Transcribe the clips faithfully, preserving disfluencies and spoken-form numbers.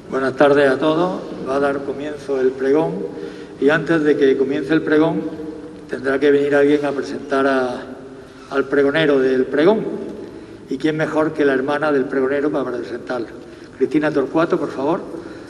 Buenas tardes a todos. Va a dar comienzo el pregón y antes de que comience el pregón tendrá que venir alguien a presentar a, al pregonero del pregón. ¿Y quién mejor que la hermana del pregonero para presentarlo? Cristina Torcuato, por favor.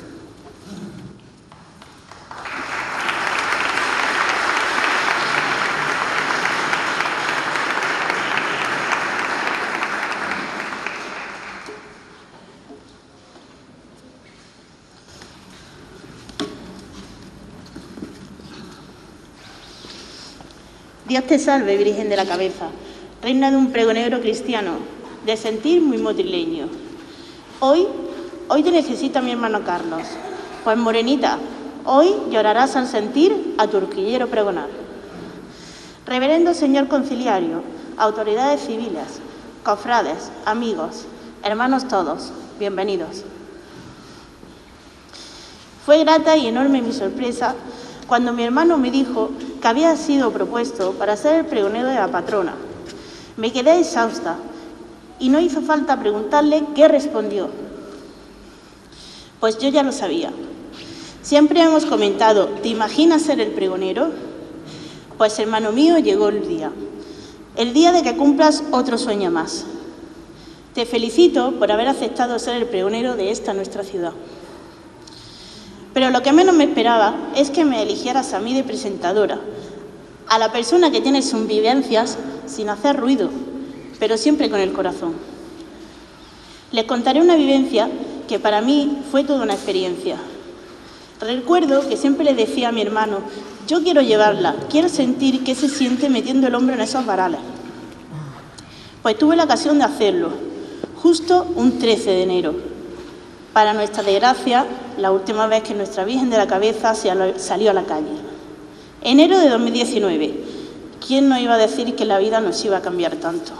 Dios te salve, Virgen de la Cabeza, reina de un pregonero cristiano, de sentir muy motrileño. Hoy, hoy te necesita mi hermano Carlos, pues morenita, hoy llorarás al sentir a tu horquillero pregonar. Reverendo señor conciliario, autoridades civiles, cofrades, amigos, hermanos todos, bienvenidos. Fue grata y enorme mi sorpresa cuando mi hermano me dijo que había sido propuesto para ser el pregonero de la patrona. Me quedé exhausta y no hizo falta preguntarle qué respondió. Pues yo ya lo sabía. Siempre hemos comentado, ¿te imaginas ser el pregonero? Pues hermano mío, llegó el día. El día de que cumplas otro sueño más. Te felicito por haber aceptado ser el pregonero de esta nuestra ciudad. Pero lo que menos me esperaba es que me eligieras a mí de presentadora, a la persona que tiene sus vivencias sin hacer ruido, pero siempre con el corazón. Les contaré una vivencia que para mí fue toda una experiencia. Recuerdo que siempre le decía a mi hermano, yo quiero llevarla, quiero sentir qué se siente metiendo el hombro en esos varales. Pues tuve la ocasión de hacerlo, justo un trece de enero. Para nuestra desgracia, la última vez que nuestra Virgen de la Cabeza salió a la calle. Enero de dos mil diecinueve. ¿Quién nos iba a decir que la vida nos iba a cambiar tanto?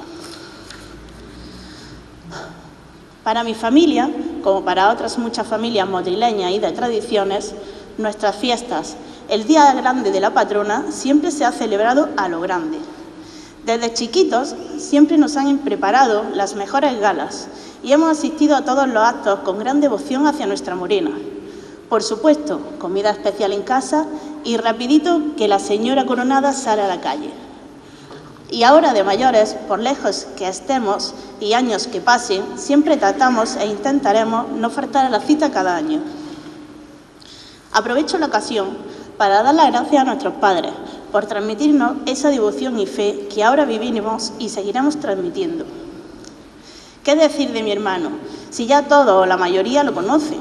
Para mi familia, como para otras muchas familias madrileñas y de tradiciones, nuestras fiestas, el día grande de la patrona, siempre se ha celebrado a lo grande. Desde chiquitos siempre nos han preparado las mejores galas y hemos asistido a todos los actos con gran devoción hacia nuestra morena. Por supuesto, comida especial en casa y rapidito que la señora coronada sale a la calle. Y ahora de mayores, por lejos que estemos y años que pasen, siempre tratamos e intentaremos no faltar a la cita cada año. Aprovecho la ocasión para dar las gracias a nuestros padres por transmitirnos esa devoción y fe que ahora vivimos y seguiremos transmitiendo. ¿Qué decir de mi hermano? Si ya todos o la mayoría lo conocen.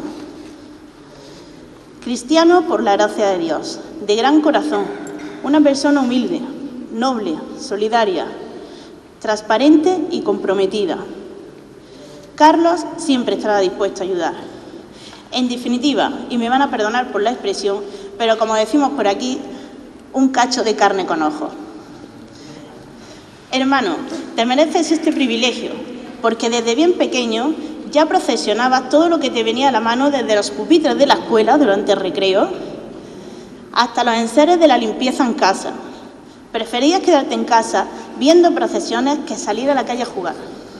Cristiano por la gracia de Dios, de gran corazón, una persona humilde, noble, solidaria, transparente y comprometida. Carlos siempre estará dispuesto a ayudar. En definitiva, y me van a perdonar por la expresión, pero como decimos por aquí, un cacho de carne con ojos. Hermano, te mereces este privilegio, porque desde bien pequeño ya procesionabas todo lo que te venía a la mano, desde los pupitres de la escuela durante el recreo hasta los enseres de la limpieza en casa. Preferías quedarte en casa viendo procesiones que salir a la calle a jugar.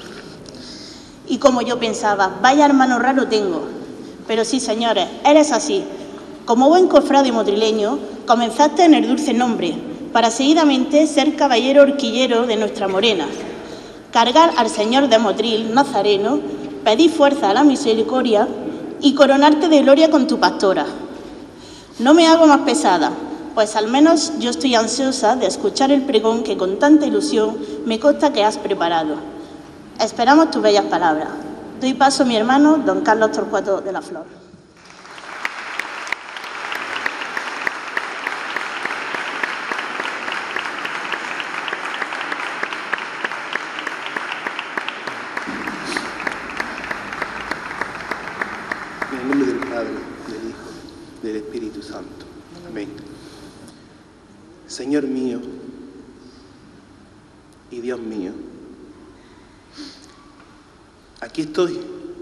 Y como yo pensaba, vaya hermano raro tengo. Pero sí, señores, eres así. Como buen cofrade madrileño, comenzaste en el dulce nombre, para seguidamente ser caballero horquillero de nuestra morena, cargar al Señor de Motril, nazareno, pedir fuerza a la misericordia y coronarte de gloria con tu pastora. No me hago más pesada, pues al menos yo estoy ansiosa de escuchar el pregón que con tanta ilusión me consta que has preparado. Esperamos tus bellas palabras. Doy paso a mi hermano, don Carlos Torcuato de la Flor. En el nombre del Padre, del Hijo, del Espíritu Santo. Amén. Señor mío y Dios mío, aquí estoy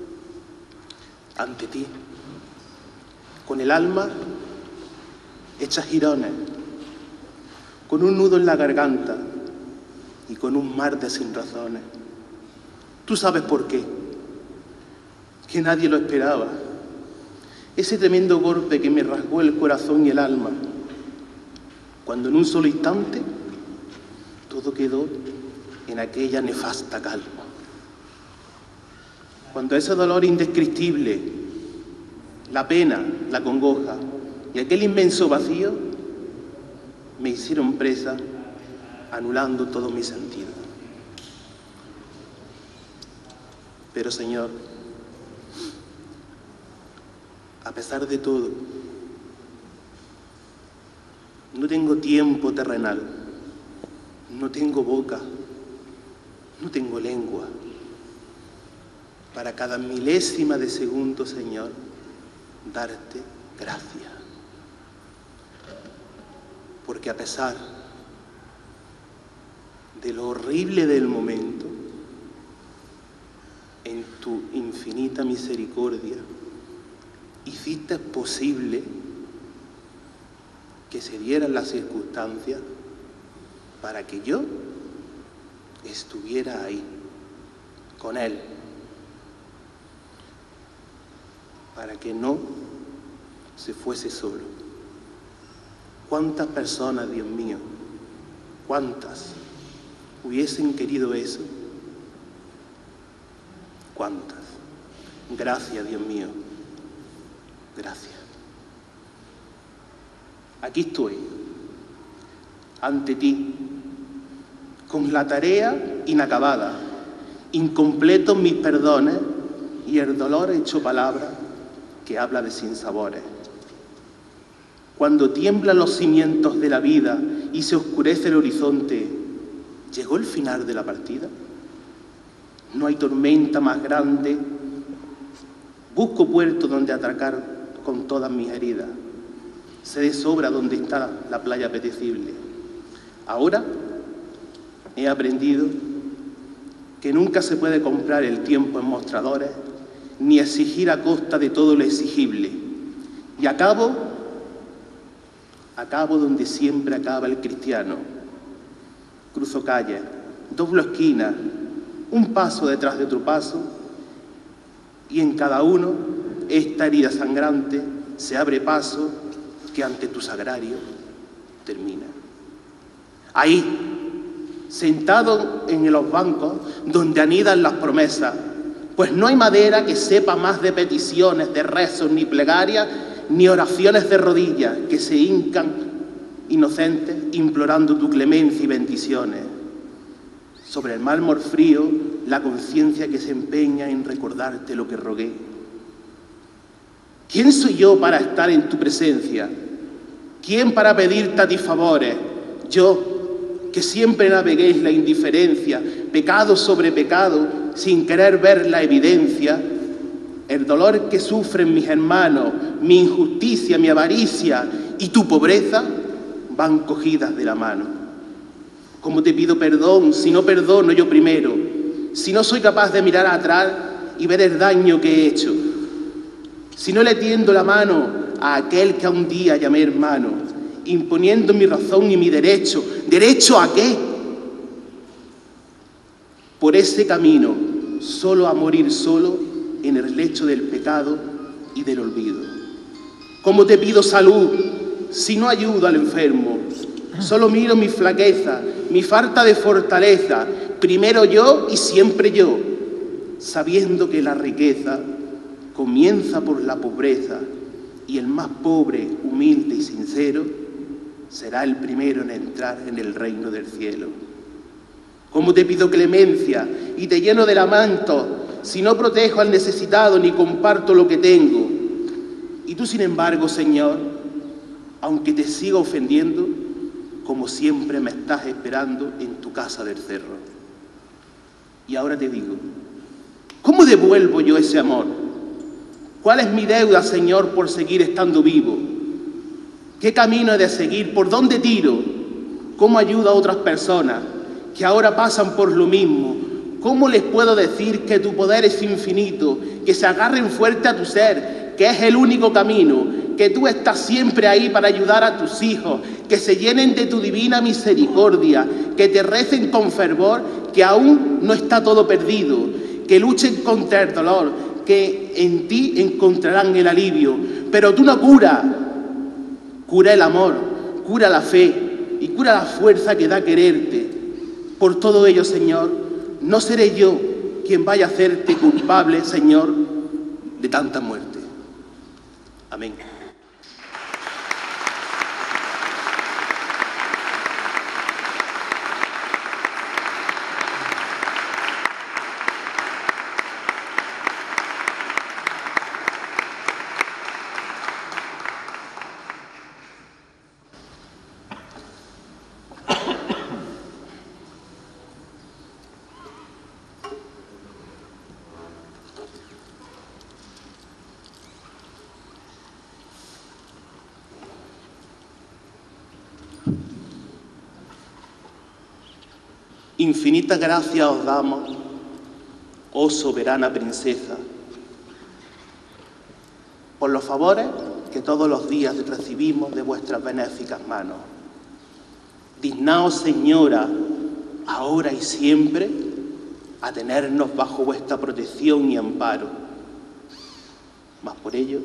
ante ti, con el alma hecha jirones, con un nudo en la garganta y con un mar de sinrazones. Tú sabes por qué, que nadie lo esperaba, ese tremendo golpe que me rasgó el corazón y el alma, cuando en un solo instante todo quedó en aquella nefasta calma. Cuando ese dolor indescriptible, la pena, la congoja y aquel inmenso vacío me hicieron presa, anulando todo mi sentido. Pero, Señor, a pesar de todo, no tengo tiempo terrenal, no tengo boca, no tengo lengua. Para cada milésima de segundo, Señor, darte gracias. Porque a pesar de lo horrible del momento, en tu infinita misericordia, hiciste posible que se dieran las circunstancias para que yo estuviera ahí, con Él, para que no se fuese solo. ¿Cuántas personas, Dios mío, cuántas hubiesen querido eso? ¿Cuántas? Gracias, Dios mío, gracias. Aquí estoy, ante ti, con la tarea inacabada, incompletos mis perdones y el dolor hecho palabra que habla de sinsabores. Cuando tiemblan los cimientos de la vida y se oscurece el horizonte, ¿llegó el final de la partida? No hay tormenta más grande. Busco puerto donde atracar con todas mis heridas. Sé de sobra dónde está la playa apetecible. Ahora he aprendido que nunca se puede comprar el tiempo en mostradores, ni exigir a costa de todo lo exigible. Y acabo, acabo donde siempre acaba el cristiano. Cruzo calles, doblo esquinas, un paso detrás de otro paso, y en cada uno esta herida sangrante se abre paso que ante tu sagrario termina. Ahí, sentado en los bancos donde anidan las promesas, pues no hay madera que sepa más de peticiones, de rezos, ni plegarias, ni oraciones de rodillas que se hincan inocentes implorando tu clemencia y bendiciones. Sobre el mármol frío, la conciencia que se empeña en recordarte lo que rogué. ¿Quién soy yo para estar en tu presencia? ¿Quién para pedirte a ti favores? Yo, que siempre navegué en la indiferencia, pecado sobre pecado, sin querer ver la evidencia, el dolor que sufren mis hermanos, mi injusticia, mi avaricia y tu pobreza, van cogidas de la mano. ¿Cómo te pido perdón si no perdono yo primero? Si no soy capaz de mirar atrás y ver el daño que he hecho. Si no le tiendo la mano a aquel que a un día llamé hermano, imponiendo mi razón y mi derecho. ¿Derecho a qué? Por ese camino, solo a morir solo en el lecho del pecado y del olvido. ¿Cómo te pido salud si no ayudo al enfermo? Solo miro mi flaqueza, mi falta de fortaleza, primero yo y siempre yo, sabiendo que la riqueza comienza por la pobreza y el más pobre, humilde y sincero será el primero en entrar en el reino del cielo. ¿Cómo te pido clemencia y te lleno de manto si no protejo al necesitado ni comparto lo que tengo? Y tú, sin embargo, Señor, aunque te siga ofendiendo, como siempre me estás esperando en tu casa del cerro. Y ahora te digo, ¿cómo devuelvo yo ese amor? ¿Cuál es mi deuda, Señor, por seguir estando vivo? ¿Qué camino he de seguir? ¿Por dónde tiro? ¿Cómo ayudo a otras personas que ahora pasan por lo mismo? ¿Cómo les puedo decir que tu poder es infinito, que se agarren fuerte a tu ser, que es el único camino, que tú estás siempre ahí para ayudar a tus hijos, que se llenen de tu divina misericordia, que te recen con fervor, que aún no está todo perdido, que luchen contra el dolor, que en ti encontrarán el alivio. Pero tú no cura, cura el amor, cura la fe y cura la fuerza que da quererte. Por todo ello, Señor, no seré yo quien vaya a hacerte culpable, Señor, de tanta muerte. Amén. Infinitas gracias os damos, oh soberana princesa, por los favores que todos los días recibimos de vuestras benéficas manos. Dignaos, Señora, ahora y siempre, a tenernos bajo vuestra protección y amparo. Mas por ello,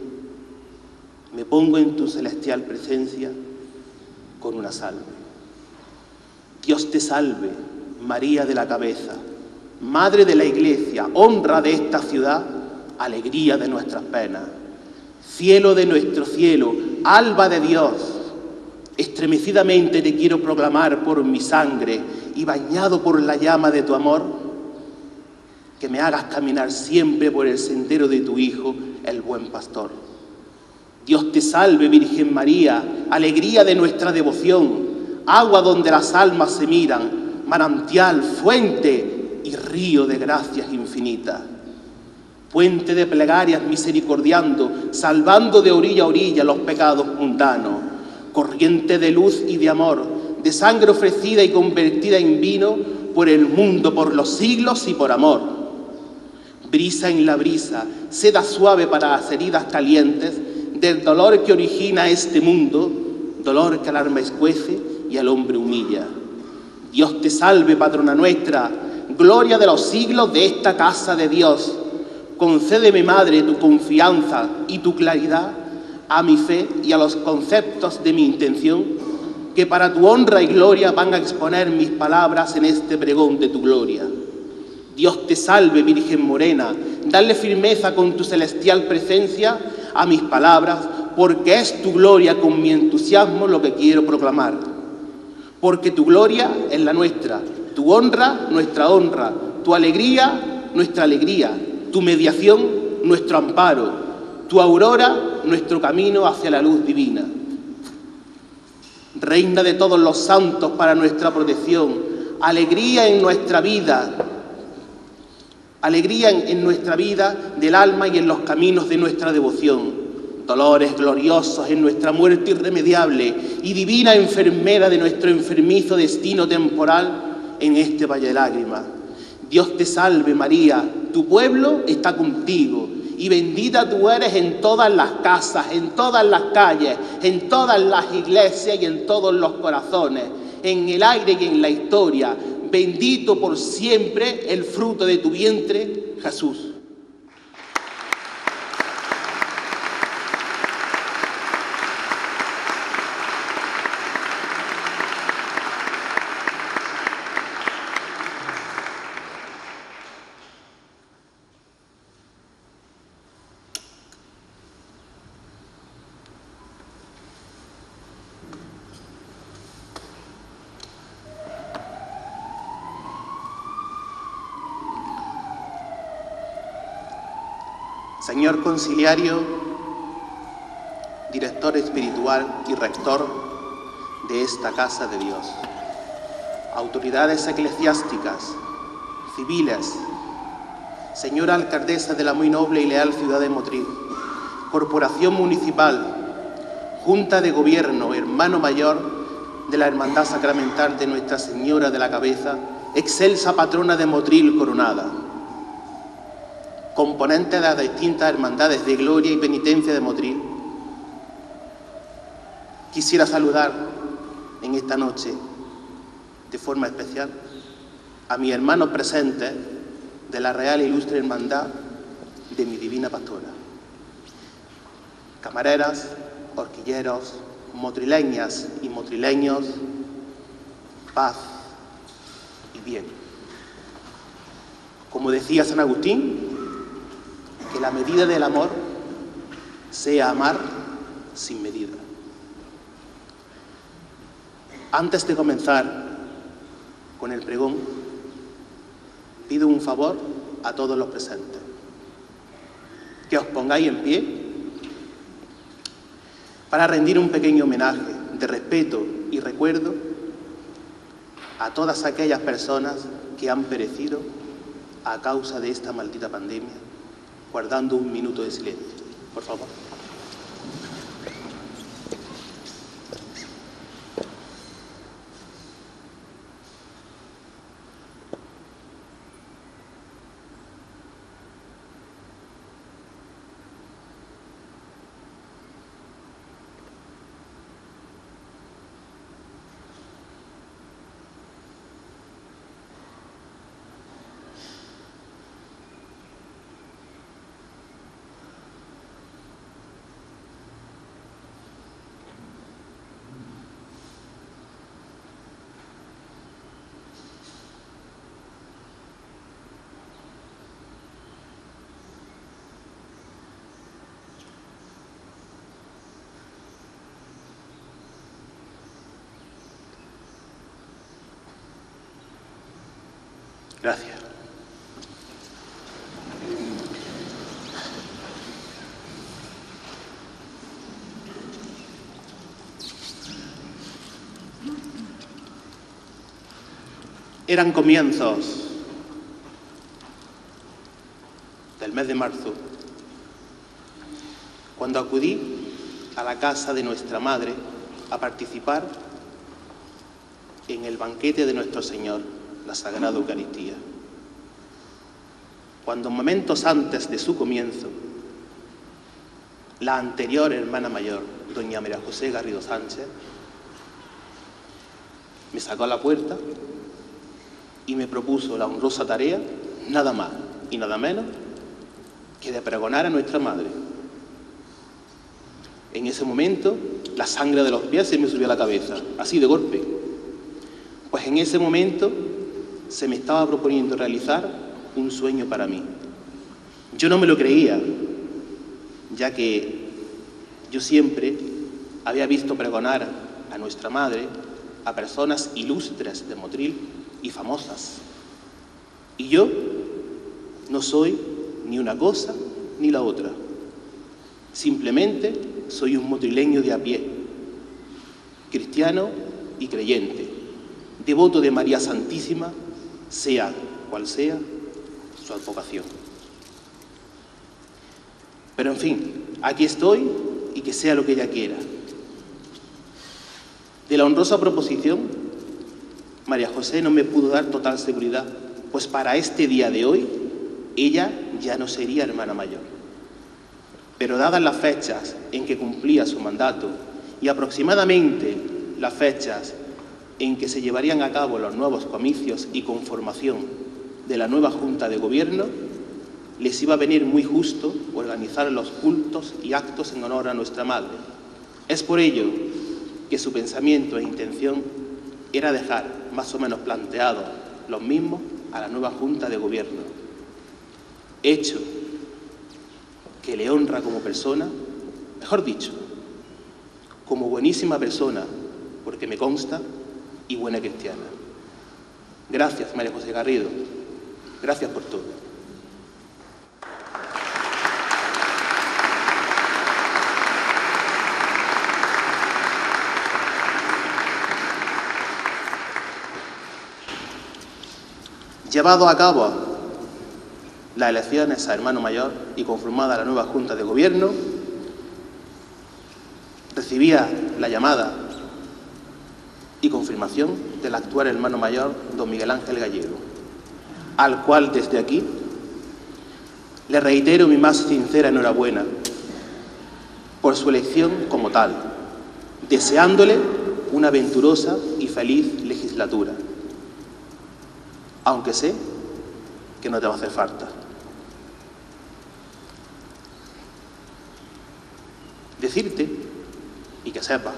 me pongo en tu celestial presencia con una salve. Dios te salve, María de la Cabeza, Madre de la Iglesia, honra de esta ciudad, alegría de nuestras penas, cielo de nuestro cielo, alba de Dios. Estremecidamente te quiero proclamar por mi sangre y bañado por la llama de tu amor, que me hagas caminar siempre por el sendero de tu Hijo, el buen pastor. Dios te salve, Virgen María, alegría de nuestra devoción, agua donde las almas se miran, manantial, fuente y río de gracias infinitas. Puente de plegarias misericordiando, salvando de orilla a orilla los pecados mundanos. Corriente de luz y de amor, de sangre ofrecida y convertida en vino por el mundo, por los siglos y por amor. Brisa en la brisa, seda suave para las heridas calientes, del dolor que origina este mundo, dolor que al alma escuece y al hombre humilla. Dios te salve, patrona nuestra, gloria de los siglos de esta casa de Dios. Concédeme, Madre, tu confianza y tu claridad a mi fe y a los conceptos de mi intención, que para tu honra y gloria van a exponer mis palabras en este pregón de tu gloria. Dios te salve, Virgen morena, dale firmeza con tu celestial presencia a mis palabras, porque es tu gloria con mi entusiasmo lo que quiero proclamar. Porque tu gloria es la nuestra, tu honra, nuestra honra, tu alegría, nuestra alegría, tu mediación, nuestro amparo, tu aurora, nuestro camino hacia la luz divina. Reina de todos los santos para nuestra protección, alegría en nuestra vida, alegría en, en nuestra vida del alma y en los caminos de nuestra devoción. Dolores gloriosos en nuestra muerte irremediable y divina enfermera de nuestro enfermizo destino temporal en este valle de lágrimas. Dios te salve, María, tu pueblo está contigo y bendita tú eres en todas las casas, en todas las calles, en todas las iglesias y en todos los corazones, en el aire y en la historia. Bendito por siempre el fruto de tu vientre, Jesús. Señor conciliario, director espiritual y rector de esta casa de Dios, autoridades eclesiásticas, civiles, señora alcaldesa de la muy noble y leal ciudad de Motril, corporación municipal, junta de gobierno, hermano mayor de la Hermandad Sacramental de Nuestra Señora de la Cabeza, excelsa patrona de Motril coronada, componentes de las distintas hermandades de gloria y penitencia de Motril. Quisiera saludar en esta noche, de forma especial, a mis hermanos presentes de la Real e Ilustre Hermandad de mi divina pastora. Camareras, horquilleros, motrileñas y motrileños, paz y bien. Como decía San Agustín, que la medida del amor sea amar sin medida. Antes de comenzar con el pregón, pido un favor a todos los presentes. Que os pongáis en pie para rendir un pequeño homenaje de respeto y recuerdo a todas aquellas personas que han perecido a causa de esta maldita pandemia, guardando un minuto de silencio. Por favor. Gracias. Eran comienzos del mes de marzo, cuando acudí a la casa de nuestra madre a participar en el banquete de nuestro Señor, la Sagrada Eucaristía. Cuando momentos antes de su comienzo, la anterior hermana mayor, doña María José Garrido Sánchez, me sacó a la puerta y me propuso la honrosa tarea, nada más y nada menos, que de pregonar a nuestra madre. En ese momento, la sangre de los pies se me subió a la cabeza, así de golpe. Pues en ese momento se me estaba proponiendo realizar un sueño para mí. Yo no me lo creía, ya que yo siempre había visto pregonar a nuestra madre a personas ilustres de Motril y famosas. Y yo no soy ni una cosa ni la otra. Simplemente soy un motrileño de a pie, cristiano y creyente, devoto de María Santísima, sea cual sea su advocación. Pero en fin, aquí estoy y que sea lo que ella quiera. De la honrosa proposición, María José no me pudo dar total seguridad, pues para este día de hoy, ella ya no sería hermana mayor. Pero dadas las fechas en que cumplía su mandato y aproximadamente las fechas en que se llevarían a cabo los nuevos comicios y conformación de la nueva Junta de Gobierno, les iba a venir muy justo organizar los cultos y actos en honor a nuestra madre. Es por ello que su pensamiento e intención era dejar más o menos planteados los mismos a la nueva Junta de Gobierno. Hecho que le honra como persona, mejor dicho, como buenísima persona, porque me consta, y buena cristiana. Gracias, María José Garrido. Gracias por todo. Llevado a cabo las elecciones a hermano mayor y conformada la nueva Junta de Gobierno, recibía la llamada y confirmación del actual hermano mayor, don Miguel Ángel Gallego, al cual desde aquí le reitero mi más sincera enhorabuena por su elección como tal, deseándole una venturosa y feliz legislatura, aunque sé que no te va a hacer falta. decirte, y que sepas,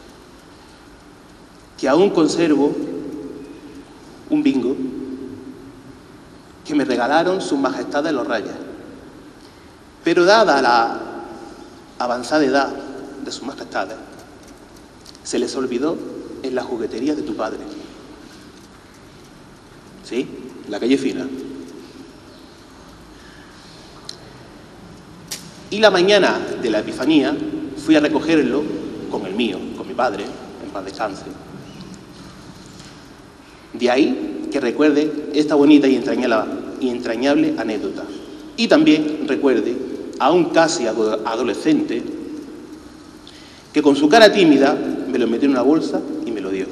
que aún conservo un bingo que me regalaron sus majestades los reyes. Pero dada la avanzada edad de sus majestades, se les olvidó en la juguetería de tu padre. ¿Sí? En la calle Fina. Y la mañana de la Epifanía fui a recogerlo con el mío, con mi padre, en paz descanse. De ahí que recuerde esta bonita y entrañable, y entrañable anécdota. Y también recuerde a un casi adolescente que con su cara tímida me lo metió en una bolsa y me lo dio.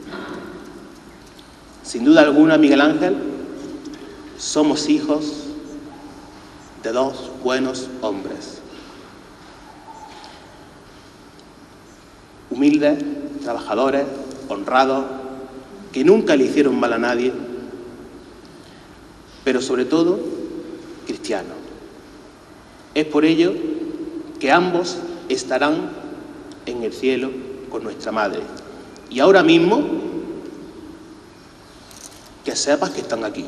Sin duda alguna, Miguel Ángel, somos hijos de dos buenos hombres. Humildes, trabajadores, honrados, que nunca le hicieron mal a nadie, pero sobre todo cristianos. Es por ello que ambos estarán en el cielo con nuestra madre. Y ahora mismo, que sepas que están aquí,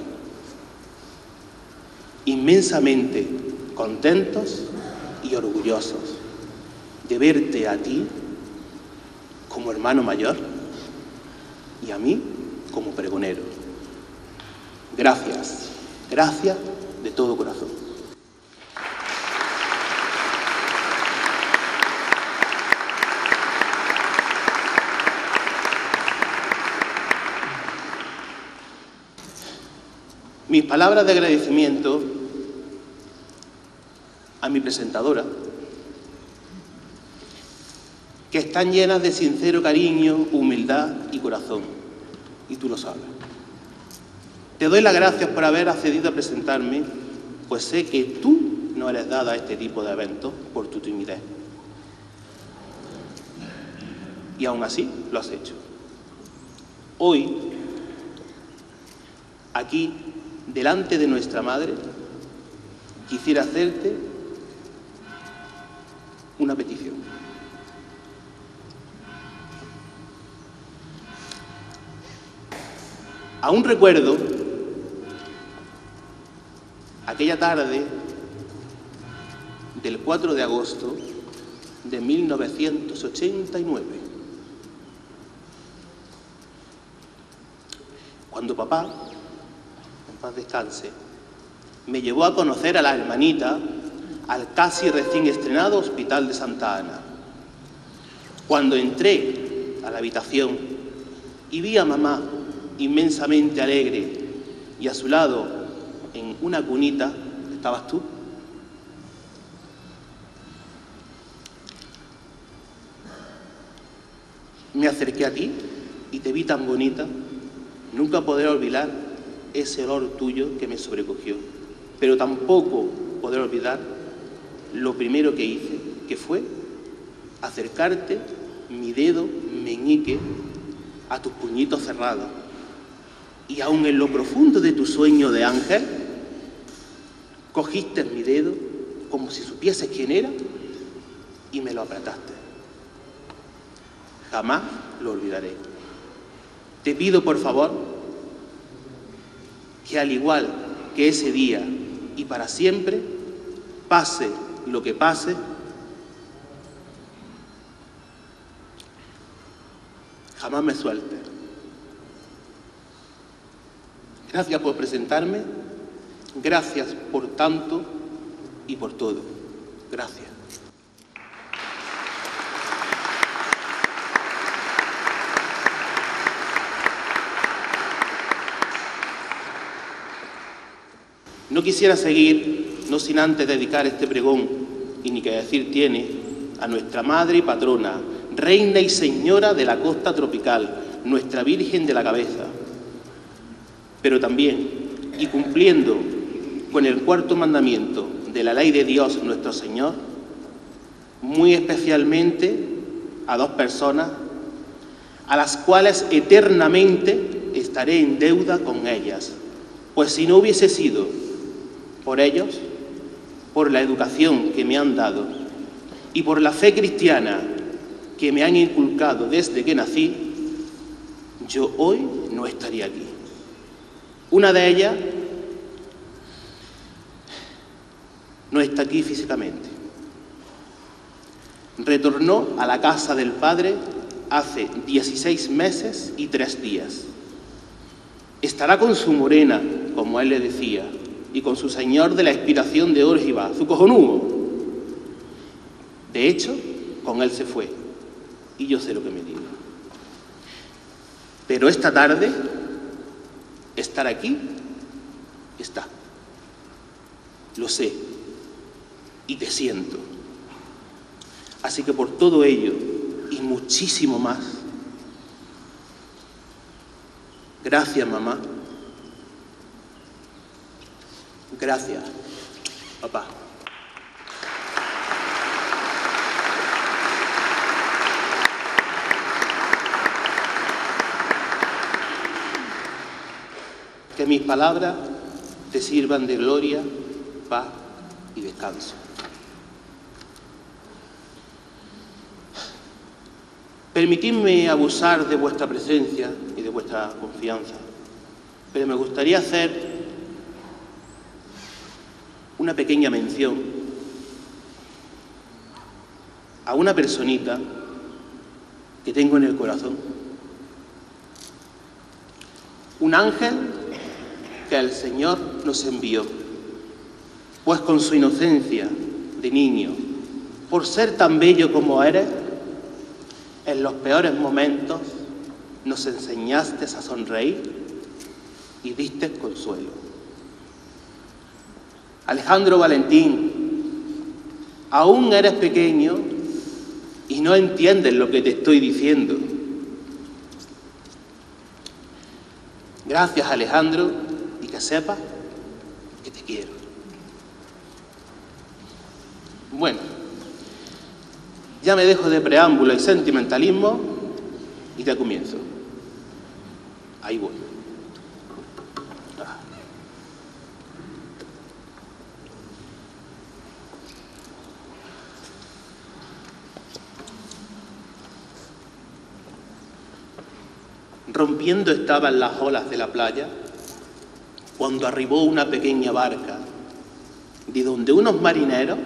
inmensamente contentos y orgullosos de verte a ti como hermano mayor y a mí como pregonero. Gracias, gracias de todo corazón. Mis palabras de agradecimiento a mi presentadora, que están llenas de sincero cariño, humildad y corazón, y tú lo sabes. Te doy las gracias por haber accedido a presentarme, pues sé que tú no eres dada a este tipo de eventos por tu timidez. Y aún así lo has hecho. Hoy, aquí, delante de nuestra madre, quisiera hacerte una petición. Aún recuerdo aquella tarde del cuatro de agosto de mil novecientos ochenta y nueve, cuando papá, en paz descanse, me llevó a conocer a la hermanita al casi recién estrenado Hospital de Santa Ana. Cuando entré a la habitación y vi a mamá inmensamente alegre y a su lado, en una cunita, estabas tú. Me acerqué a ti y te vi tan bonita, nunca podré olvidar ese olor tuyo que me sobrecogió, pero tampoco podré olvidar lo primero que hice, que fue acercarte mi dedo meñique a tus puñitos cerrados. Y aun en lo profundo de tu sueño de ángel, cogiste mi dedo como si supieses quién era y me lo apretaste. Jamás lo olvidaré. Te pido, por favor, que al igual que ese día y para siempre, pase lo que pase, jamás me sueltes. Gracias por presentarme, gracias por tanto y por todo. Gracias. No quisiera seguir, no sin antes dedicar este pregón, y ni que decir tiene, a nuestra madre y patrona, reina y señora de la costa tropical, nuestra Virgen de la Cabeza. Pero también, y cumpliendo con el cuarto mandamiento de la ley de Dios nuestro Señor, muy especialmente a dos personas a las cuales eternamente estaré en deuda con ellas, pues si no hubiese sido por ellos, por la educación que me han dado y por la fe cristiana que me han inculcado desde que nací, yo hoy no estaría aquí. Una de ellas no está aquí físicamente. Retornó a la casa del Padre hace dieciséis meses y tres días. Estará con su morena, como él le decía, y con su señor de la expiración de Órgiva, su cojonudo. De hecho, con él se fue, y yo sé lo que me digo. Pero esta tarde, estar aquí, está. Lo sé, y te siento. Así que por todo ello, y muchísimo más, gracias, mamá. Gracias, papá. Que mis palabras te sirvan de gloria, paz y descanso. Permitidme abusar de vuestra presencia y de vuestra confianza, pero me gustaría hacer una pequeña mención a una personita que tengo en el corazón. Un ángel que el Señor nos envió, pues con su inocencia de niño, por ser tan bello como eres, en los peores momentos nos enseñaste a sonreír y diste consuelo. Alejandro Valentín, aún eres pequeño y no entiendes lo que te estoy diciendo. Gracias, Alejandro, y que sepas que te quiero. Bueno, ya me dejo de preámbulo y sentimentalismo y ya comienzo. Ahí voy. Ah. Rompiendo estaban las olas de la playa cuando arribó una pequeña barca de donde unos marineros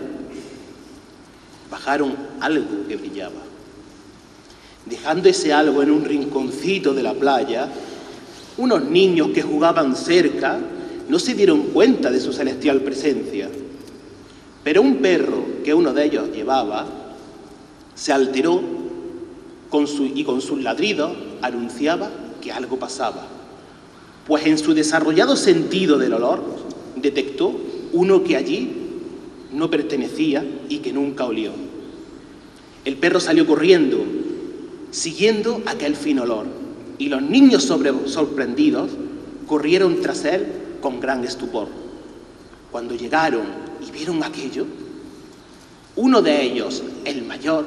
bajaron algo que brillaba. Dejando ese algo en un rinconcito de la playa, unos niños que jugaban cerca no se dieron cuenta de su celestial presencia. Pero un perro que uno de ellos llevaba se alteró con su, y con sus ladridos anunciaba que algo pasaba, pues en su desarrollado sentido del olor detectó uno que allí no pertenecía y que nunca olió. El perro salió corriendo, siguiendo aquel fino olor, y los niños sobre, sorprendidos corrieron tras él con gran estupor. Cuando llegaron y vieron aquello, uno de ellos, el mayor,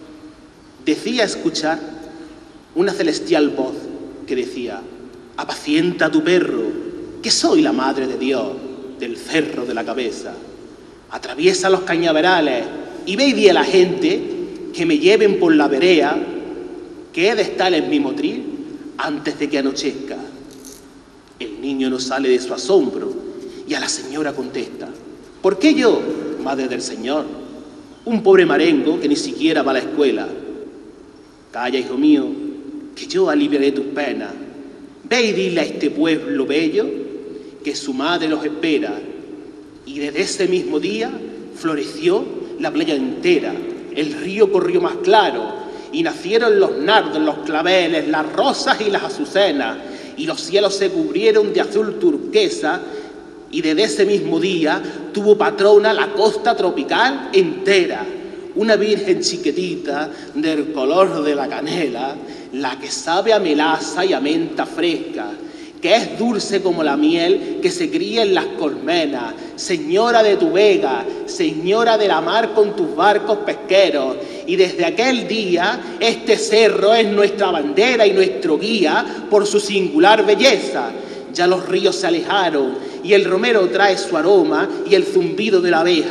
decía escuchar una celestial voz que decía: apacienta a tu perro, que soy la madre de Dios, del cerro de la cabeza. Atraviesa los cañaverales y ve y di a la gente que me lleven por la vereda, que he de estar en mi motril antes de que anochezca. El niño no sale de su asombro y a la señora contesta: ¿por qué yo, madre del Señor? Un pobre marengo que ni siquiera va a la escuela. Calla, hijo mío, que yo aliviaré tus penas. Ve y dile a este pueblo bello que su madre los espera. Y desde ese mismo día floreció la playa entera, el río corrió más claro, y nacieron los nardos, los claveles, las rosas y las azucenas, y los cielos se cubrieron de azul turquesa, y desde ese mismo día tuvo patrona la costa tropical entera, una virgen chiquitita del color de la canela, la que sabe a melaza y a menta fresca, que es dulce como la miel que se cría en las colmenas, señora de tu vega, señora de la mar con tus barcos pesqueros. Y desde aquel día este cerro es nuestra bandera y nuestro guía por su singular belleza. Ya los ríos se alejaron y el romero trae su aroma y el zumbido de la abeja,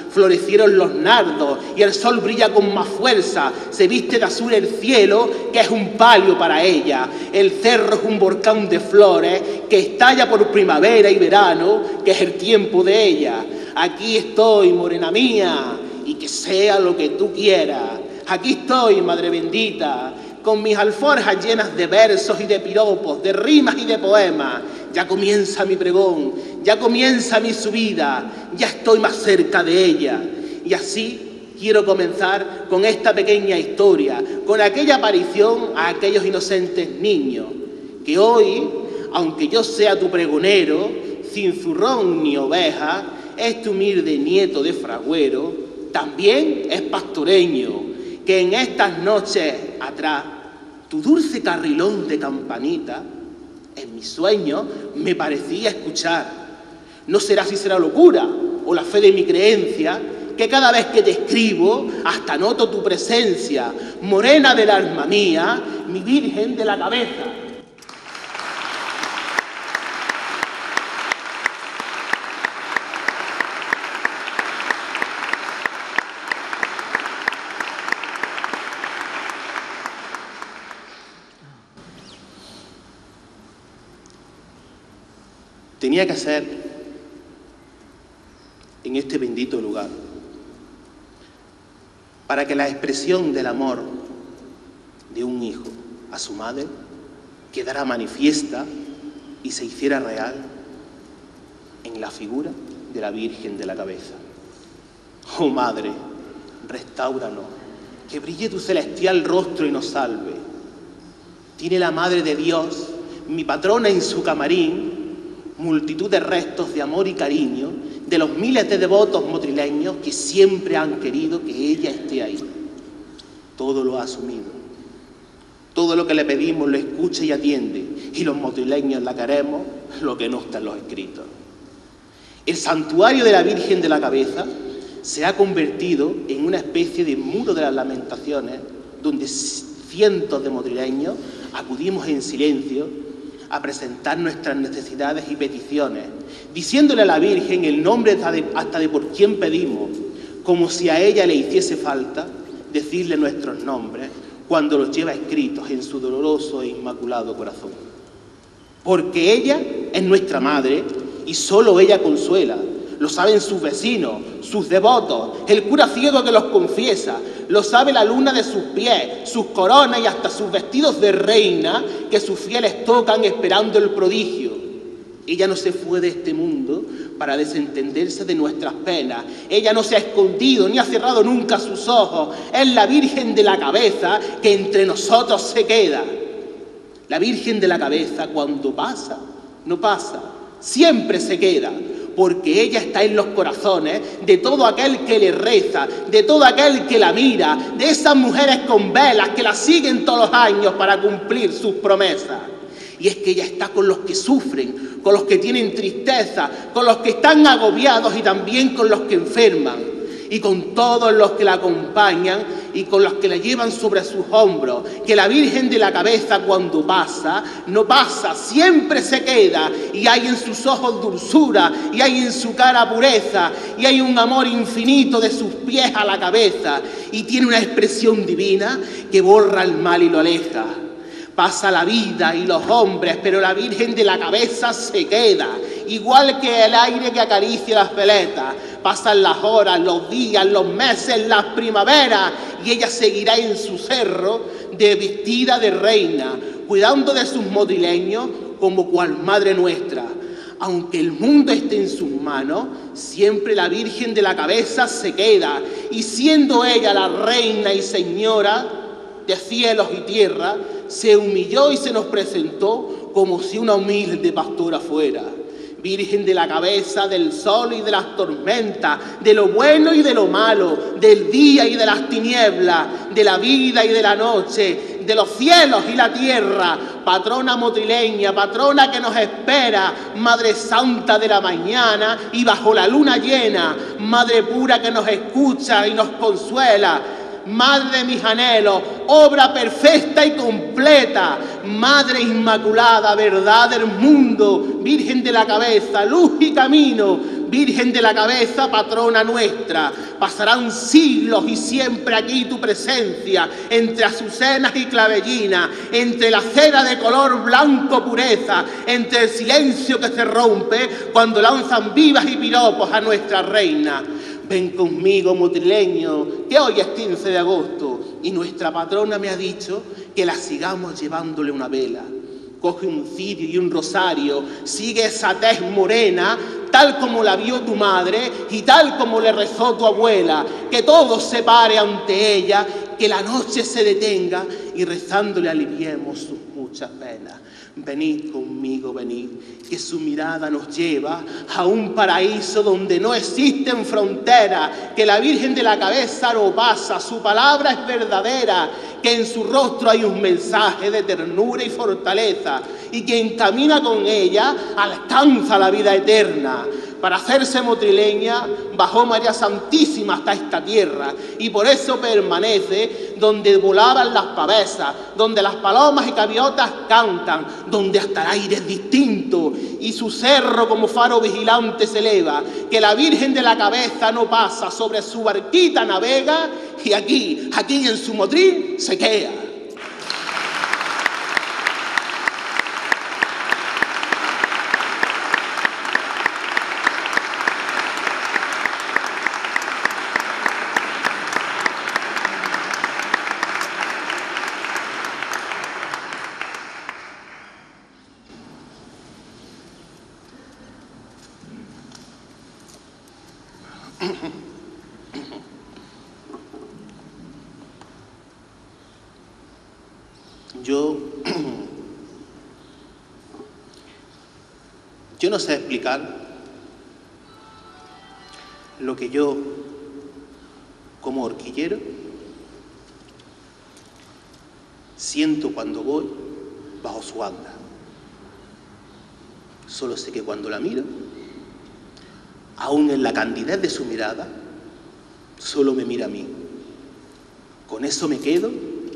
florecieron los nardos y el sol brilla con más fuerza, se viste de azul el cielo, que es un palio para ella, el cerro es un volcán de flores que estalla por primavera y verano, que es el tiempo de ella. Aquí estoy, morena mía, y que sea lo que tú quieras. Aquí estoy, madre bendita, con mis alforjas llenas de versos y de piropos, de rimas y de poemas. Ya comienza mi pregón, ya comienza mi subida, ya estoy más cerca de ella. Y así quiero comenzar con esta pequeña historia, con aquella aparición a aquellos inocentes niños, que hoy, aunque yo sea tu pregonero, sin zurrón ni oveja, este humilde nieto de fragüero, también es pastoreño, que en estas noches atrás, tu dulce carrilón de campanita, en mis sueños me parecía escuchar. No será si será locura o la fe de mi creencia, que cada vez que te escribo hasta noto tu presencia, morena del alma mía, mi virgen de la cabeza. Tenía que ser en este bendito lugar, para que la expresión del amor de un hijo a su madre quedara manifiesta y se hiciera real en la figura de la Virgen de la Cabeza. Oh Madre, restáuranos, que brille tu celestial rostro y nos salve. Tiene la Madre de Dios, mi patrona en su camarín, multitud de restos de amor y cariño de los miles de devotos motrileños que siempre han querido que ella esté ahí. Todo lo ha asumido. Todo lo que le pedimos lo escucha y atiende, y los motrileños la queremos, lo que no está en los escritos. El santuario de la Virgen de la Cabeza se ha convertido en una especie de muro de las lamentaciones, donde cientos de motrileños acudimos en silencio a presentar nuestras necesidades y peticiones, diciéndole a la Virgen el nombre hasta de, hasta de por quién pedimos, como si a ella le hiciese falta decirle nuestros nombres cuando los lleva escritos en su doloroso e inmaculado corazón. Porque ella es nuestra madre y solo ella consuela. Lo saben sus vecinos, sus devotos, el cura ciego que los confiesa, lo sabe la luna de sus pies, sus coronas y hasta sus vestidos de reina que sus fieles tocan esperando el prodigio. Ella no se fue de este mundo para desentenderse de nuestras penas. Ella no se ha escondido ni ha cerrado nunca sus ojos. Es la Virgen de la Cabeza que entre nosotros se queda. La Virgen de la Cabeza cuando pasa, no pasa, siempre se queda. Porque ella está en los corazones de todo aquel que le reza, de todo aquel que la mira, de esas mujeres con velas que la siguen todos los años para cumplir sus promesas. Y es que ella está con los que sufren, con los que tienen tristeza, con los que están agobiados y también con los que enferman. Y con todos los que la acompañan y con los que la llevan sobre sus hombros, que la Virgen de la Cabeza cuando pasa, no pasa, siempre se queda, y hay en sus ojos dulzura, y hay en su cara pureza, y hay un amor infinito de sus pies a la cabeza, y tiene una expresión divina que borra el mal y lo aleja. Pasa la vida y los hombres, pero la Virgen de la Cabeza se queda, igual que el aire que acaricia las veletas. Pasan las horas, los días, los meses, las primaveras, y ella seguirá en su cerro de vestida de reina, cuidando de sus motrileños como cual madre nuestra. Aunque el mundo esté en sus manos, siempre la Virgen de la Cabeza se queda, y siendo ella la reina y señora de cielos y tierra, se humilló y se nos presentó como si una humilde pastora fuera. Virgen de la Cabeza, del sol y de las tormentas, de lo bueno y de lo malo, del día y de las tinieblas, de la vida y de la noche, de los cielos y la tierra, patrona motrileña, patrona que nos espera, Madre Santa de la mañana y bajo la luna llena, Madre pura que nos escucha y nos consuela, Madre de mis anhelos, obra perfecta y completa, Madre Inmaculada, verdad del mundo, Virgen de la Cabeza, luz y camino, Virgen de la Cabeza, patrona nuestra. Pasarán siglos y siempre aquí tu presencia, entre azucenas y clavellinas, entre la cera de color blanco pureza, entre el silencio que se rompe cuando lanzan vivas y piropos a nuestra reina. Ven conmigo, motrileño, que hoy es quince de agosto y nuestra patrona me ha dicho que la sigamos llevándole una vela. Coge un cirio y un rosario, sigue esa tez morena, tal como la vio tu madre y tal como le rezó tu abuela, que todo se pare ante ella, que la noche se detenga y rezándole aliviemos sus muchas penas. Venid conmigo, venid, que su mirada nos lleva a un paraíso donde no existen fronteras, que la Virgen de la Cabeza no pasa, su palabra es verdadera, que en su rostro hay un mensaje de ternura y fortaleza, y quien camina con ella alcanza la vida eterna. Para hacerse motrileña bajó María Santísima hasta esta tierra y por eso permanece donde volaban las pavesas, donde las palomas y gaviotas cantan, donde hasta el aire es distinto y su cerro como faro vigilante se eleva, que la Virgen de la Cabeza no pasa, sobre su barquita navega y aquí, aquí en su motril se queda. Yo, yo no sé explicar lo que yo, como horquillero, siento cuando voy bajo su anda. Solo sé que cuando la miro, aún en la candidez de su mirada, solo me mira a mí. Con eso me quedo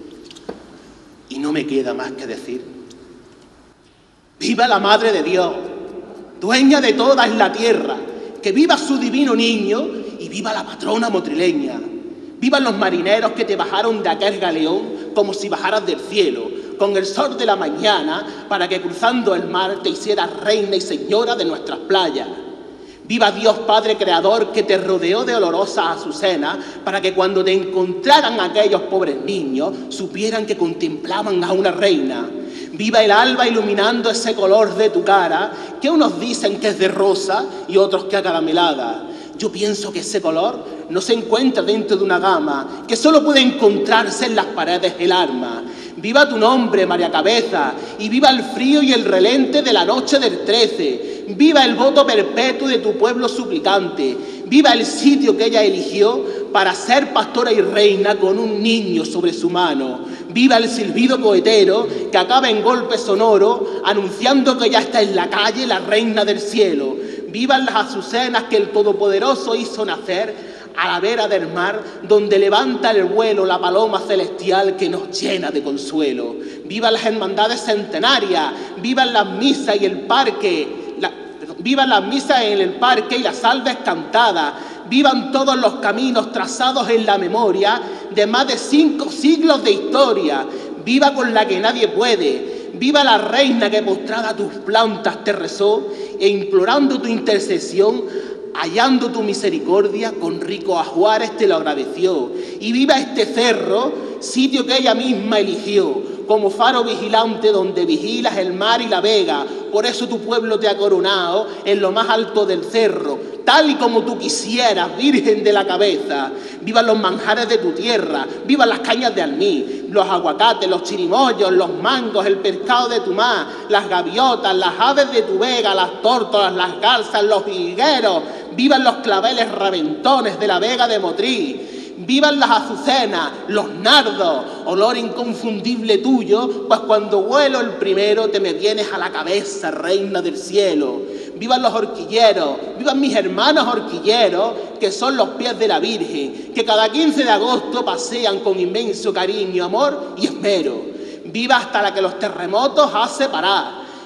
y no me queda más que decir: ¡viva la Madre de Dios, dueña de toda la tierra! ¡Que viva su divino niño y viva la patrona motrileña! ¡Vivan los marineros que te bajaron de aquel galeón como si bajaras del cielo, con el sol de la mañana, para que cruzando el mar te hicieras reina y señora de nuestras playas! ¡Viva Dios Padre Creador que te rodeó de olorosas azucenas para que cuando te encontraran aquellos pobres niños supieran que contemplaban a una reina! ¡Viva el alba iluminando ese color de tu cara que unos dicen que es de rosa y otros que acaramelada! Yo pienso que ese color no se encuentra dentro de una gama, que solo puede encontrarse en las paredes del alma. ¡Viva tu nombre, María Cabeza! Y viva el frío y el relente de la noche del trece. ¡Viva el voto perpetuo de tu pueblo suplicante! ¡Viva el sitio que ella eligió para ser pastora y reina con un niño sobre su mano! ¡Viva el silbido poetero que acaba en golpe sonoro anunciando que ya está en la calle la reina del cielo! ¡Vivan las azucenas que el Todopoderoso hizo nacer a la vera del mar, donde levanta el vuelo la paloma celestial que nos llena de consuelo! ¡Vivan las hermandades centenarias! ¡Vivan las misas y el parque! La, perdón, ¡vivan las misas en el parque y las salves cantadas! ¡Vivan todos los caminos trazados en la memoria de más de cinco siglos de historia! ¡Viva con la que nadie puede! ¡Viva la reina que postrada a tus plantas te rezó e implorando tu intercesión, hallando tu misericordia, con ricos ajuares te lo agradeció! Y viva este cerro, sitio que ella misma eligió, como faro vigilante donde vigilas el mar y la vega. Por eso tu pueblo te ha coronado en lo más alto del cerro, tal y como tú quisieras, Virgen de la Cabeza. ¡Vivan los manjares de tu tierra! ¡Vivan las cañas de almí, los aguacates, los chirimoyos, los mangos, el pescado de tu mar, las gaviotas, las aves de tu vega, las tórtolas, las garzas, los higueros! ¡Vivan los claveles reventones de la vega de Motril! ¡Vivan las azucenas, los nardos, olor inconfundible tuyo, pues cuando vuelo el primero te me vienes a la cabeza, reina del cielo! ¡Vivan los horquilleros! ¡Vivan mis hermanos horquilleros, que son los pies de la Virgen, que cada quince de agosto pasean con inmenso cariño, amor y esmero! ¡Viva hasta la que los terremotos hace parar!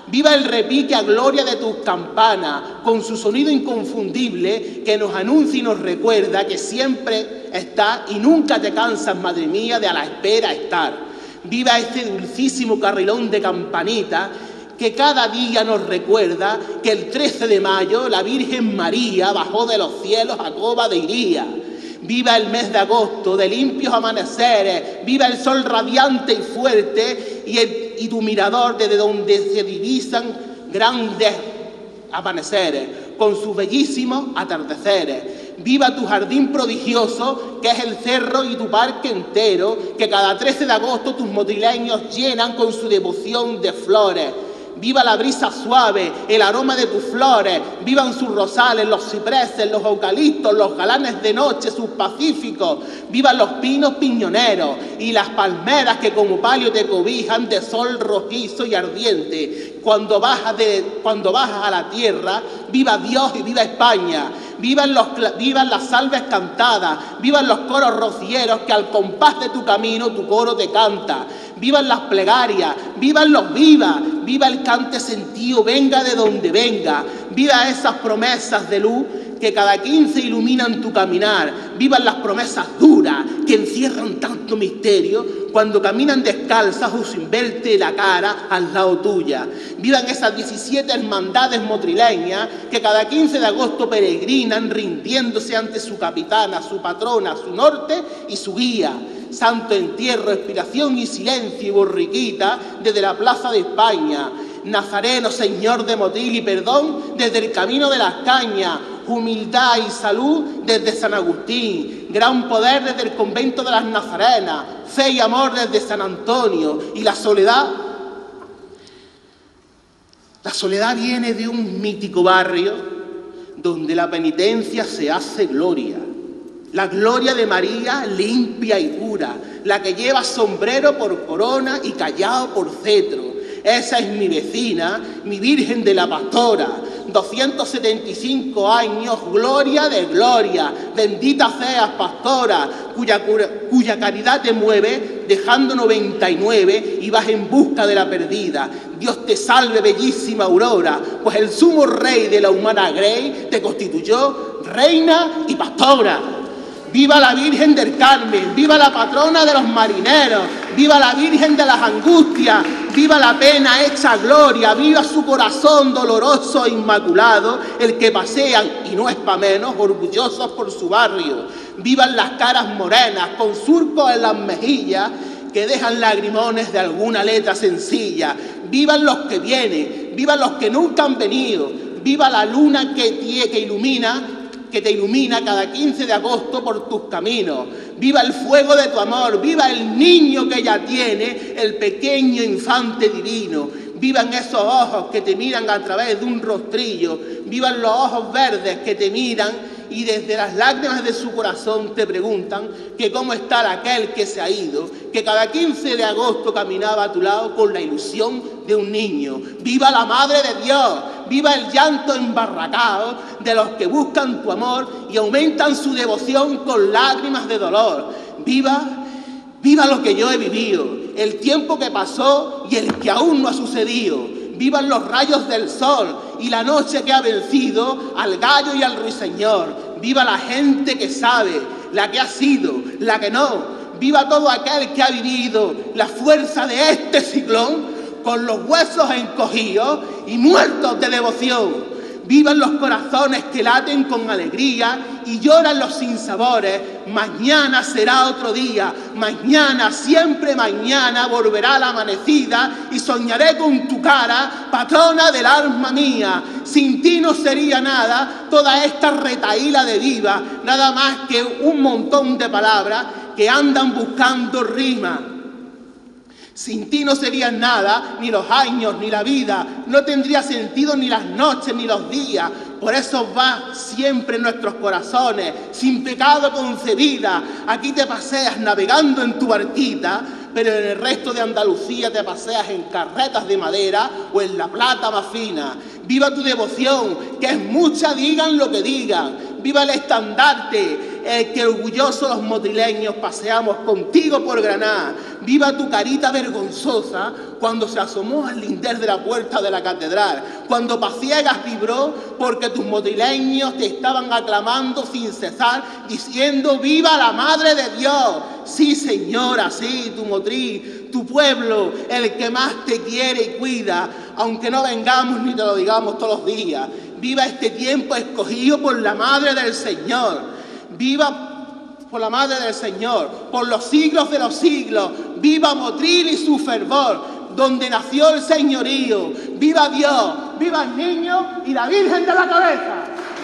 Viva el repique a gloria de tus campanas, con su sonido inconfundible que nos anuncia y nos recuerda que siempre estás y nunca te cansas, madre mía, de a la espera estar. Viva este dulcísimo carrilón de campanita que cada día nos recuerda que el trece de mayo la Virgen María bajó de los cielos a Cova de Iría. Viva el mes de agosto de limpios amaneceres, viva el sol radiante y fuerte y, el, y tu mirador desde donde se divisan grandes amaneceres con sus bellísimos atardeceres. Viva tu jardín prodigioso que es el cerro y tu parque entero que cada trece de agosto tus motrileños llenan con su devoción de flores. Viva la brisa suave, el aroma de tus flores, vivan sus rosales, los cipreses, los eucaliptos, los galanes de noche, sus pacíficos, vivan los pinos piñoneros y las palmeras que como palio te cobijan de sol rojizo y ardiente. Cuando bajas, de, cuando bajas a la tierra, viva Dios y viva España. Vivan, los, vivan las salves cantadas, vivan los coros rocieros que al compás de tu camino tu coro te canta. Vivan las plegarias, vivan los vivas, viva el cante sentido, venga de donde venga. Viva esas promesas de luz que cada quince iluminan tu caminar. Vivan las promesas duras que encierran tanto misterio cuando caminan descalzas o sin verte la cara al lado tuya. Vivan esas diecisiete hermandades motrileñas que cada quince de agosto peregrinan rindiéndose ante su capitana, su patrona, su norte y su guía. Santo entierro, expiración y silencio y borriquita desde la plaza de España. Nazareno, Señor de Motril y perdón desde el camino de las cañas. Humildad y salud desde San Agustín. Gran poder desde el convento de las Nazarenas. Fe y amor desde San Antonio. Y la soledad, la soledad viene de un mítico barrio donde la penitencia se hace gloria. La gloria de María limpia y pura, la que lleva sombrero por corona y callao por cetro. Esa es mi vecina, mi Virgen de la Pastora. doscientos setenta y cinco años, gloria de gloria. Bendita seas, pastora, cuya, cuya caridad te mueve, dejando noventa y nueve y vas en busca de la perdida. Dios te salve, bellísima aurora, pues el sumo rey de la humana grey te constituyó reina y pastora. Viva la Virgen del Carmen, viva la patrona de los marineros, viva la Virgen de las Angustias, viva la pena hecha gloria, viva su corazón doloroso e inmaculado, el que pasean, y no es pa' menos, orgullosos por su barrio. Vivan las caras morenas, con surcos en las mejillas, que dejan lagrimones de alguna letra sencilla. Vivan los que vienen, vivan los que nunca han venido, viva la luna que, que ilumina, que te ilumina cada quince de agosto por tus caminos. Viva el fuego de tu amor, viva el niño que ya tiene, el pequeño infante divino. Vivan esos ojos que te miran a través de un rostrillo, vivan los ojos verdes que te miran y desde las lágrimas de su corazón te preguntan que cómo está aquel que se ha ido, que cada quince de agosto caminaba a tu lado con la ilusión de un niño. ¡Viva la Madre de Dios! ¡Viva el llanto embarracado de los que buscan tu amor y aumentan su devoción con lágrimas de dolor! ¡Viva, viva lo que yo he vivido, el tiempo que pasó y el que aún no ha sucedido! ¡Vivan los rayos del sol y la noche que ha vencido al gallo y al ruiseñor! ¡Viva la gente que sabe, la que ha sido, la que no! ¡Viva todo aquel que ha vivido la fuerza de este ciclón con los huesos encogidos y muertos de devoción! ¡Vivan los corazones que laten con alegría y lloran los sinsabores! Mañana será otro día, mañana, siempre mañana, volverá la amanecida y soñaré con tu cara, patrona del alma mía. Sin ti no sería nada toda esta retaíla de viva, nada más que un montón de palabras que andan buscando rima. Sin ti no serían nada, ni los años, ni la vida, no tendría sentido ni las noches, ni los días. Por eso va siempre en nuestros corazones, sin pecado concebida. Aquí te paseas navegando en tu barquita, pero en el resto de Andalucía te paseas en carretas de madera o en la plata más fina. Viva tu devoción, que es mucha, digan lo que digan. Viva el estandarte, el que orgullosos los motrileños paseamos contigo por Granada. Viva tu carita vergonzosa cuando se asomó al lindel de la puerta de la catedral, cuando Paciegas vibró porque tus motrileños te estaban aclamando sin cesar, diciendo ¡viva la Madre de Dios! Sí, señora, sí, tu motriz, tu pueblo, el que más te quiere y cuida, aunque no vengamos ni te lo digamos todos los días. Viva este tiempo escogido por la Madre del Señor. Viva por la Madre del Señor, por los siglos de los siglos. Viva Motril y su fervor, donde nació el señorío. Viva Dios, viva el niño y la Virgen de la Cabeza.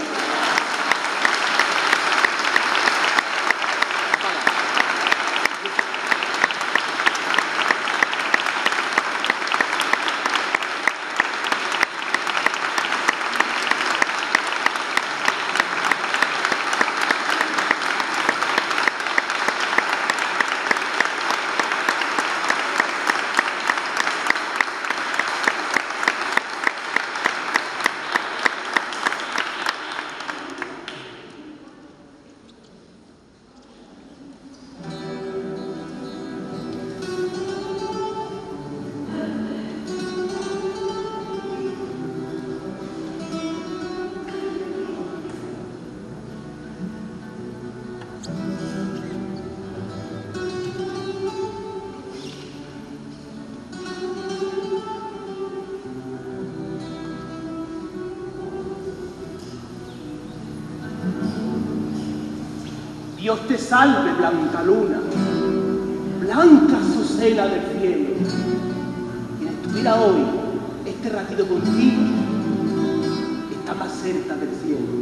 Dios te salve, blanca luna, blanca azucena del cielo. Quien estuviera hoy este ratito contigo está más cerca del cielo.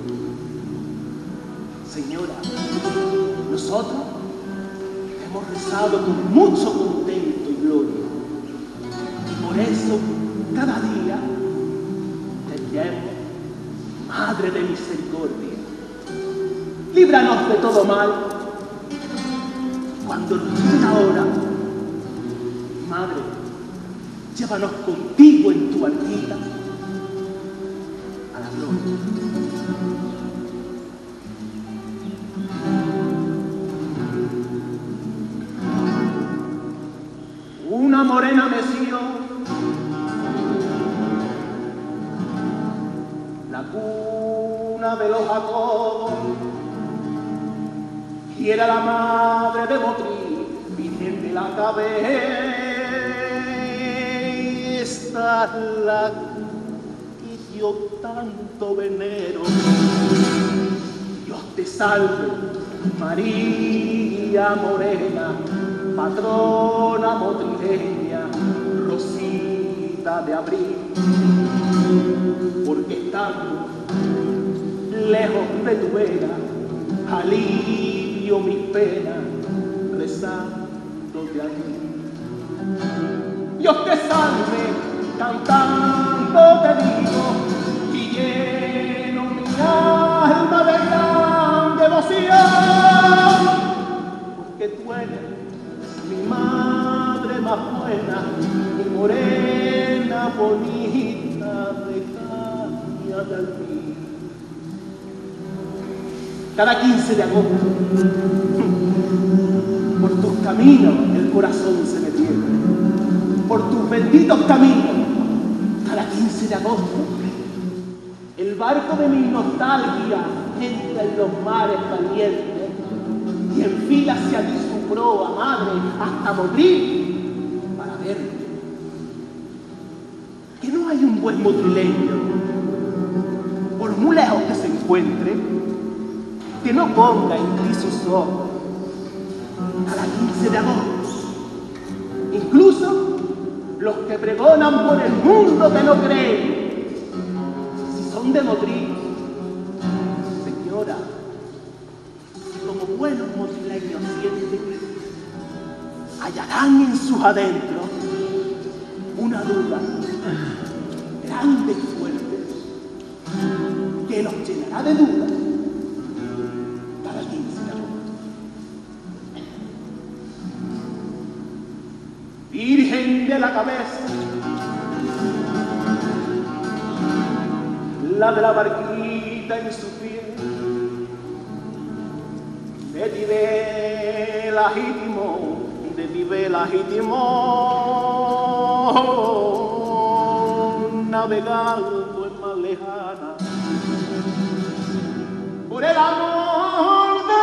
Señora, nosotros hemos rezado con mucho contento y gloria. Y por eso, cada día, te enviamos, Madre de Misericordia. Líbranos de todo mal. Cuando nos llegue la hora, Madre, llévanos contigo en tu barquita a la gloria. Una morena mesía, la cuna de los Jacobos, y era la madre de Motril, Virgen de la Cabeza, la que dio tanto venero. Dios te salve, María Morena, patrona motrileña, rosita de abril, porque estando lejos de tu vera, alivio mis penas, rezándote a ti. Dios te salve, cantando te digo, y lleno mi alma de gran devoción, porque tú eres mi madre más buena, mi morena bonita de caña de alfil. Cada quince de agosto, por tus caminos el corazón se me pierde, por tus benditos caminos. Cada quince de agosto, el barco de mi nostalgia entra en los mares calientes y enfila hacia ti su proa, madre, hasta Motril, para verte. Que no hay un buen motrileño, por muy lejos que se encuentre, que no ponga en ti sus ojos. Cada quince de agosto, incluso los que pregonan por el mundo que no creen, si son de Motril, señora, como buenos motrileños sienten, hallarán en sus adentros una duda grande y fuerte que los llenará de dudas. Virgen de la Cabeza, la de la barquita en su pie, de ti ve legítimo, de ti ve legítimo, navegando en mar lejana, por el amor de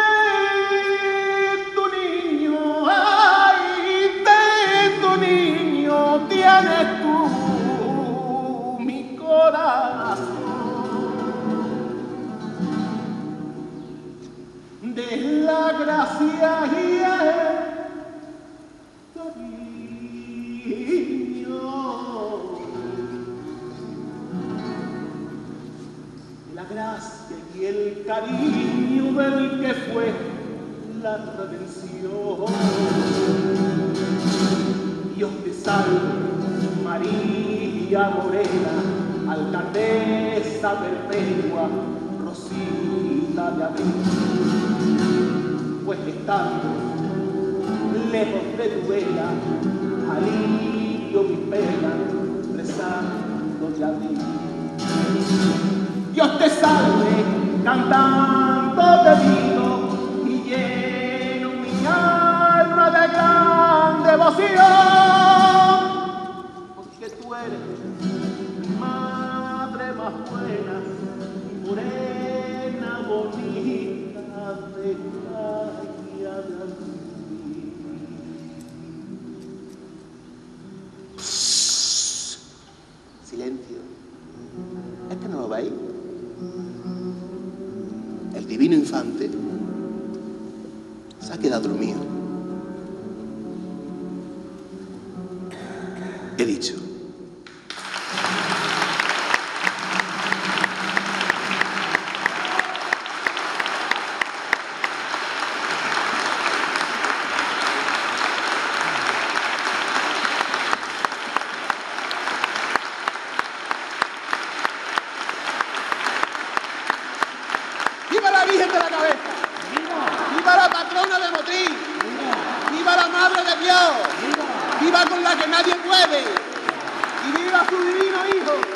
tu niño, ay, de tu niño tienes tú mi corazón. De la gracia y el cariño, de la gracia y el cariño del que fue la redención. Dios te salve, María Morena, alcaldesa perpetua, Rosita de abril. Pues estando lejos de tu vela, alivio mi pena, rezando de abril. Dios te salve, cantando de vino, y lleno mi alma de gran devoción, porque tú eres mi madre más buena, morena, bonita, de calle de silencio. ¿Es que no lo veis? El divino infante se ha quedado dormido. He dicho. ¡Viva la Virgen de la Cabeza! ¡Viva! ¡Viva la patrona de Motril! ¡Viva! ¡Viva la Madre de Dios! ¡Viva! ¡Viva con la que nadie puede! ¡Y viva su divino Hijo!